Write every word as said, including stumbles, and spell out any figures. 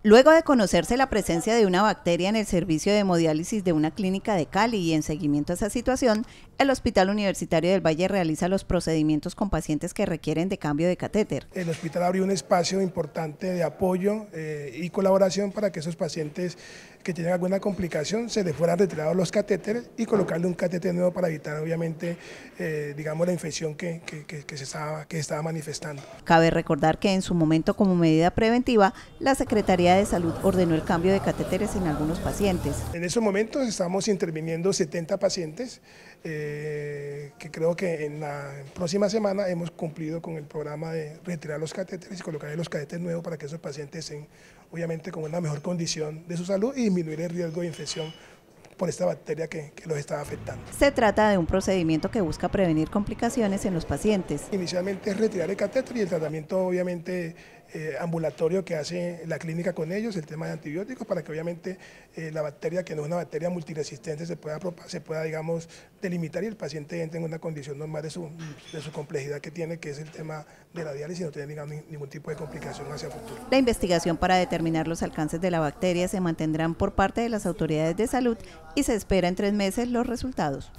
Luego de conocerse la presencia de una bacteria en el servicio de hemodiálisis de una clínica de Cali y en seguimiento a esa situación, el Hospital Universitario del Valle realiza los procedimientos con pacientes que requieren de cambio de catéter. El hospital abrió un espacio importante de apoyo eh, y colaboración para que esos pacientes que tienen alguna complicación se les fueran retirados los catéteres y colocarle un catéter nuevo para evitar obviamente eh, digamos la infección que, que, que, que, se estaba, que se estaba manifestando. Cabe recordar que en su momento, como medida preventiva, la Secretaría de Salud ordenó el cambio de catéteres en algunos pacientes. En esos momentos estamos interviniendo setenta pacientes, eh, que creo que en la próxima semana hemos cumplido con el programa de retirar los catéteres y colocar los catéteres nuevos para que esos pacientes estén obviamente con una mejor condición de su salud y disminuir el riesgo de infección por esta bacteria que, que los estaba afectando. Se trata de un procedimiento que busca prevenir complicaciones en los pacientes. Inicialmente es retirar el catéter y el tratamiento obviamente eh, ambulatorio que hace la clínica con ellos, el tema de antibióticos, para que obviamente eh, la bacteria, que no es una bacteria multiresistente, se pueda, se pueda digamos, delimitar y el paciente entre en una condición normal de su, de su complejidad que tiene, que es el tema de la diálisis, y no tiene digamos, ningún tipo de complicación hacia el futuro. La investigación para determinar los alcances de la bacteria se mantendrán por parte de las autoridades de salud y se espera en tres meses los resultados.